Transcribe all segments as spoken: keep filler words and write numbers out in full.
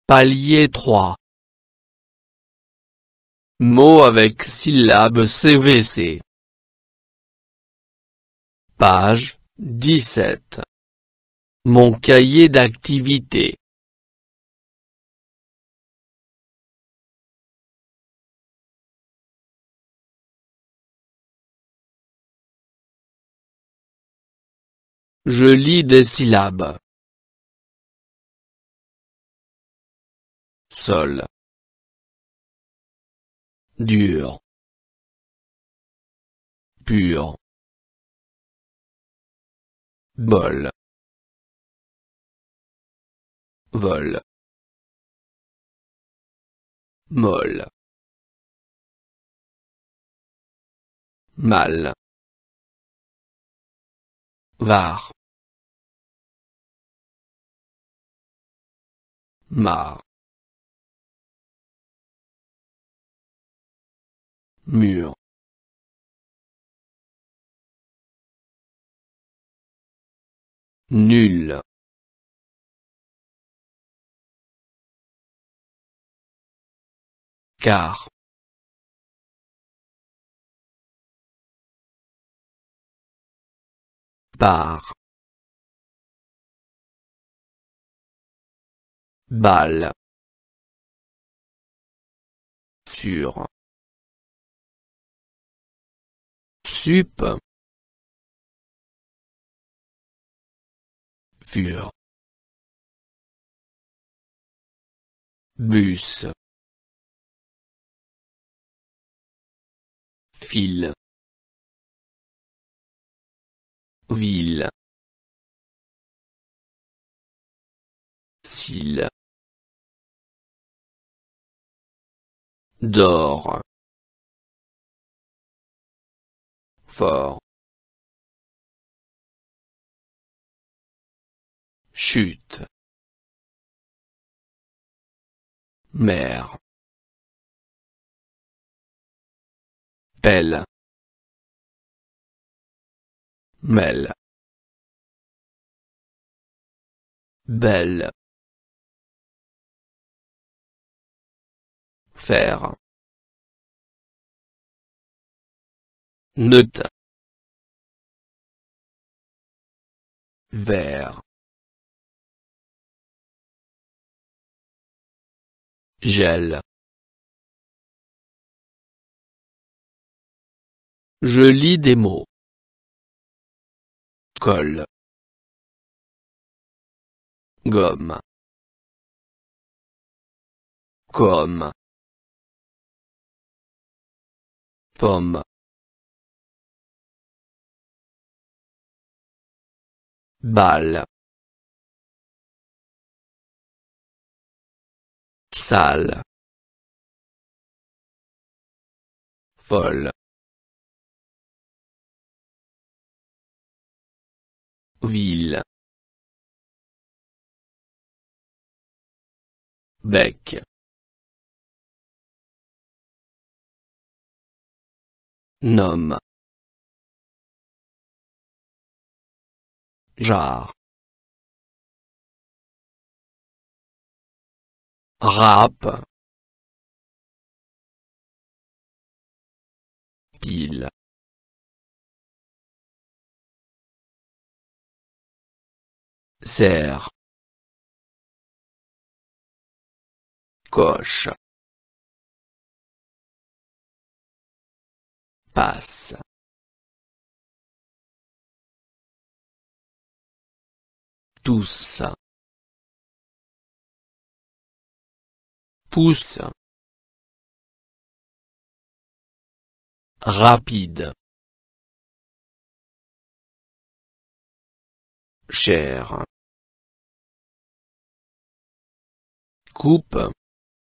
Palier trois. Mots avec syllabes C V C. Page dix-sept. Mon cahier d'activités. Je lis des syllabes. Sol. Dur. Pur. Bol. Vol. Molle. Mal. Var. Mar. Mur. Nul. Car. Par. Balle. Sur. Sup. Fur. Bus. Fil. Ville. Cils. D'or. Fort. Chute. Mer. Pelle. Mêle. Belle. Faire. Note. Vert. Gel. Je lis des mots. Colle. Gomme. Comme. Pomme. Balle. Salle. Folle. Ville. Bec. Nomme. Jar. Râpe. Pile. Serre. Coche. Passe. Tous. Pousse. Rapide. Cher. Coupe.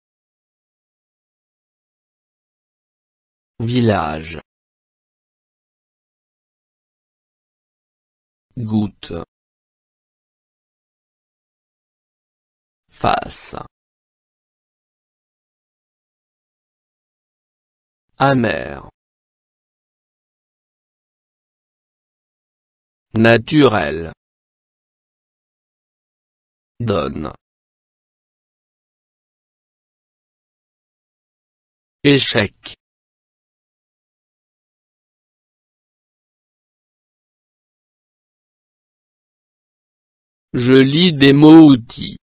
Village. Goutte. Face. Amer. Naturel. Donne. Échec. Je lis des mots-outils.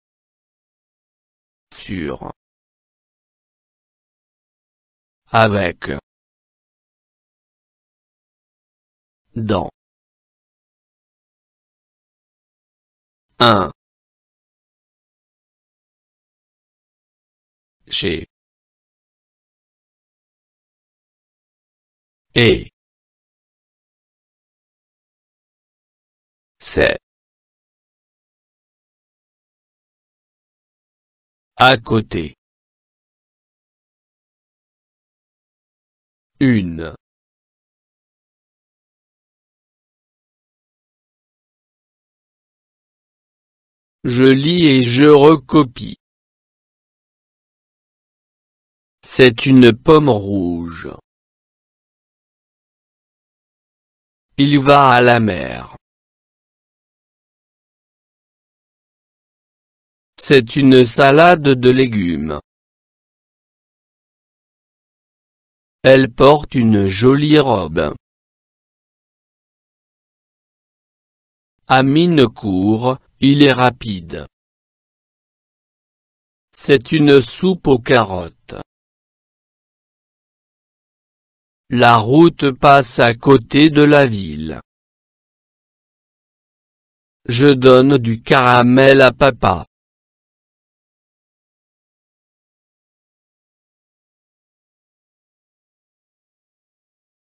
Sur. Avec. Dans. Un. Chez. Et. C'est. À côté. Une. Je lis et je recopie. C'est une pomme rouge. Il va à la mer. C'est une salade de légumes. Elle porte une jolie robe. Amine court, il est rapide. C'est une soupe aux carottes. La route passe à côté de la ville. Je donne du caramel à papa.